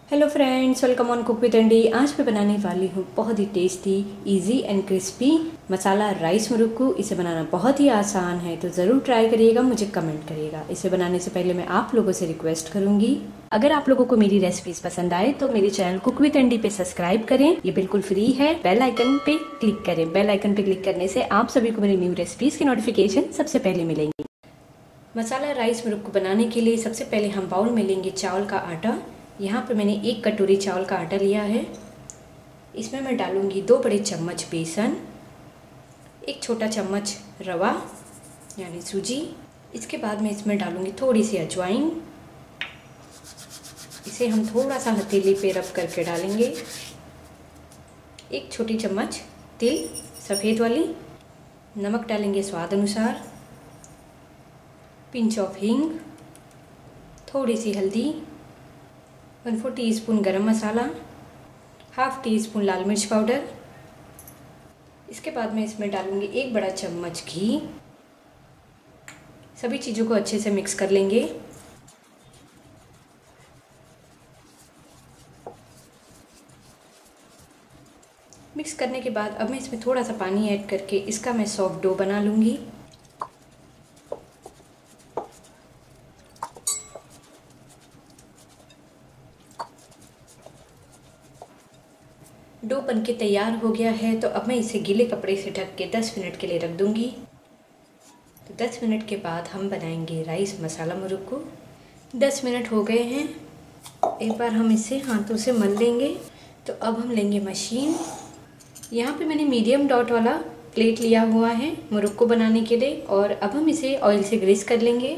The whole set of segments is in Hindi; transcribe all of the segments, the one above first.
Hello friends, welcome on cook with Andy. आज मैं बनाने वाली हूँ बहुत ही tasty, easy and crispy masala rice murukku. इसे बनाना बहुत ही आसान है, तो ज़रूर ट्राई करिएगा, मुझे कमेंट करिएगा। इसे बनाने से पहले मैं आप लोगों से रिक्वेस्ट करूँगी, अगर आप लोगों को मेरी रेसिपीज पसंद आए तो मेरे चैनल कुक विद अंडी पे सब्सक्राइब करें। ये बिल्कुल फ्री है। बेल आइकन पे क्लिक करें। बेल आइकन पे क्लिक करने से आप सभी को मेरी न्यू रेसिपीज़ की नोटिफिकेशन सबसे पहले मिलेंगी। मसाला राइस मुरुक्कू बनाने के लिए सबसे पहले हम बाउल में लेंगे चावल का आटा। यहाँ पे मैंने 1 कटोरी चावल का आटा लिया है। इसमें मैं डालूँगी 2 बड़े चम्मच बेसन, 1 छोटा चम्मच रवा यानी सूजी। इसके बाद मैं इसमें डालूँगी थोड़ी सी अजवाइन। इसे हम थोड़ा सा हथेली पे रब करके डालेंगे। 1 छोटी चम्मच तिल सफ़ेद वाली। नमक डालेंगे स्वाद अनुसार, पिंच ऑफ हींग, थोड़ी सी हल्दी, 1/4 टीस्पून गरम मसाला, ½ टीस्पून लाल मिर्च पाउडर। इसके बाद मैं इसमें डालूँगी 1 बड़ा चम्मच घी। सभी चीज़ों को अच्छे से मिक्स कर लेंगे। मिक्स करने के बाद अब मैं इसमें थोड़ा सा पानी ऐड करके इसका मैं सॉफ्ट डो बना लूँगी। डो बनके तैयार हो गया है, तो अब मैं इसे गीले कपड़े से ढक के 10 मिनट के लिए रख दूँगी। तो 10 मिनट के बाद हम बनाएंगे राइस मसाला मुरुक्कू। 10 मिनट हो गए हैं। एक बार हम इसे हाथों से मल लेंगे। तो अब हम लेंगे मशीन। यहाँ पे मैंने मीडियम डॉट वाला प्लेट लिया हुआ है मुरुक्कू बनाने के लिए, और अब हम इसे ऑयल से ग्रीस कर लेंगे।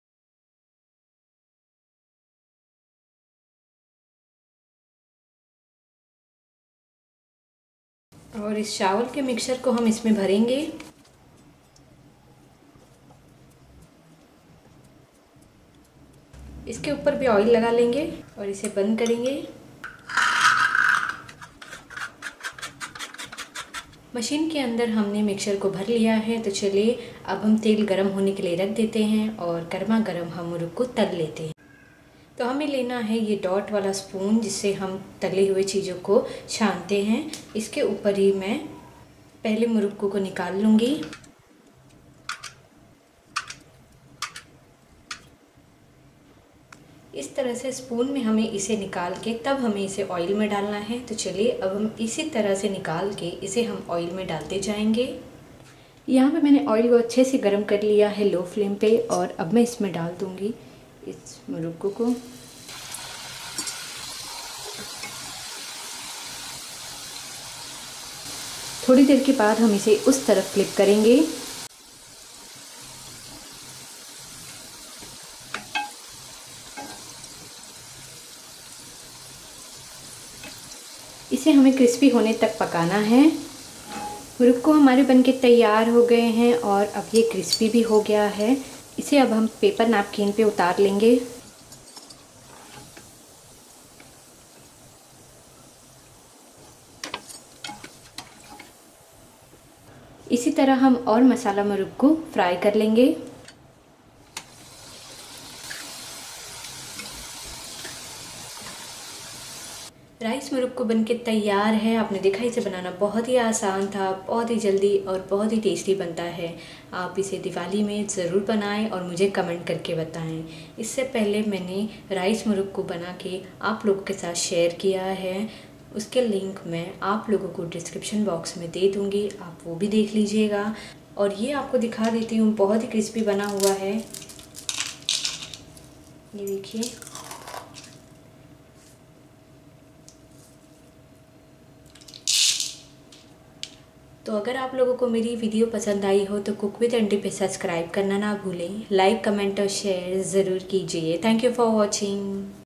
और इस चावल के मिक्सचर को हम इसमें भरेंगे। इसके ऊपर भी ऑयल लगा लेंगे और इसे बंद करेंगे। मशीन के अंदर हमने मिक्सचर को भर लिया है। तो चलिए अब हम तेल गरम होने के लिए रख देते हैं और गर्मा गर्म हम मुरुक्कू तल लेते हैं। तो हमें लेना है ये डॉट वाला स्पून, जिससे हम तले हुए चीज़ों को छानते हैं। इसके ऊपर ही मैं पहले मुरुक्कू को निकाल लूँगी। इस तरह से स्पून में हमें इसे निकाल के तब हमें इसे ऑयल में डालना है। तो चलिए अब हम इसी तरह से निकाल के इसे हम ऑयल में डालते जाएंगे। यहाँ पे मैंने ऑयल को अच्छे से गर्म कर लिया है लो फ्लेम पे, और अब मैं इसमें डाल दूँगी इस मुरुक्कू को। थोड़ी देर के बाद हम इसे उस तरफ फ्लिप करेंगे। इसे हमें क्रिस्पी होने तक पकाना है। मुरुक्कू हमारे बनके तैयार हो गए हैं और अब ये क्रिस्पी भी हो गया है। इसे अब हम पेपर नैपकिन पे उतार लेंगे। इसी तरह हम और मसाला मुरुक्कू फ्राई कर लेंगे। राइस मुरुक्कू बनके तैयार है। आपने देखा इसे बनाना बहुत ही आसान था, बहुत ही जल्दी और बहुत ही टेस्टी बनता है। आप इसे दिवाली में ज़रूर बनाएं और मुझे कमेंट करके बताएं। इससे पहले मैंने राइस मुरुक्कू बना के आप लोगों के साथ शेयर किया है, उसके लिंक मैं आप लोगों को डिस्क्रिप्शन बॉक्स में दे दूँगी, आप वो भी देख लीजिएगा। और ये आपको दिखा देती हूँ, बहुत ही क्रिस्पी बना हुआ है, ये देखिए। तो अगर आप लोगों को मेरी वीडियो पसंद आई हो तो कुक विद अंडी पे सब्सक्राइब करना ना भूलें। लाइक, कमेंट और शेयर ज़रूर कीजिए। Thank you for watching.